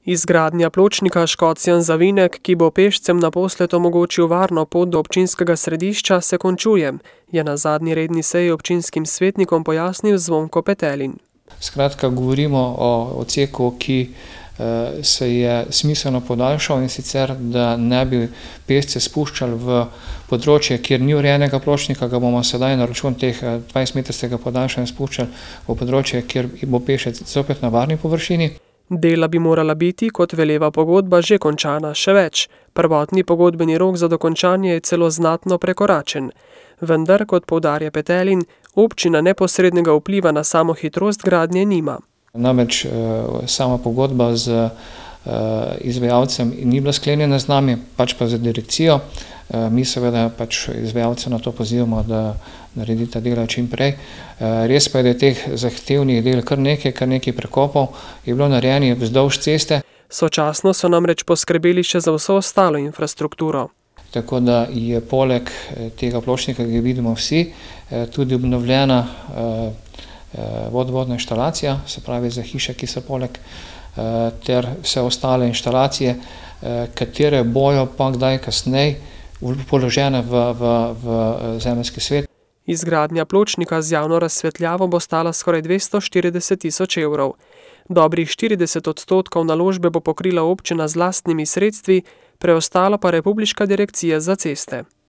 Izgradnja pločnika Škocjan-Zavinek, ki bo pešcem naposled omogočil varno pot do občinskega središča, se končuje, je na zadnji redni seji občinskim svetnikom pojasnil Zvonko Petelin. Skratka, govorimo o odseku, ki se je smiselno podaljšal, in sicer, da ne bi pešce spuščali v področje, kjer ni urejenega pločnika, ga bomo sedaj na račun teh 20-metrskega podaljšanja spuščali v področje, kjer bo pešec zopet na varni površini. Dela bi morala biti, kot veleva pogodba, že končana, še več. Prvotni pogodbeni rok za dokončanje je celo znatno prekoračen. Vendar, kot poudarja Petelin, občina neposrednega vpliva na samo hitrost gradnje nima. Namreč sama pogodba z izvajalcem ni bila sklenjena z nami, pač pa z direkcijo. Mi seveda pač izvajalce na to pozivamo, da naredi ta dela čim prej. Res pa je, da je teh zahtevnih del kar nekaj prekopov je bilo narejenih vzdolž ceste. Sočasno so namreč poskrbeli še za vso ostalo infrastrukturo. Tako da je poleg tega pločnika, ki ga vidimo vsi, tudi obnovljena vodovodna inštalacija, se pravi za hiše, ki so poleg, ter vse ostale inštalacije, katere bojo pa kdaj kasneje položene v zemeljski svet. Izgradnja pločnika z javno razsvetljavo bo stala skoraj 240 tisoč evrov. Dobrih 40% naložbe bo pokrila občina z lastnimi sredstvi, preostalo pa Republiška direkcija za ceste.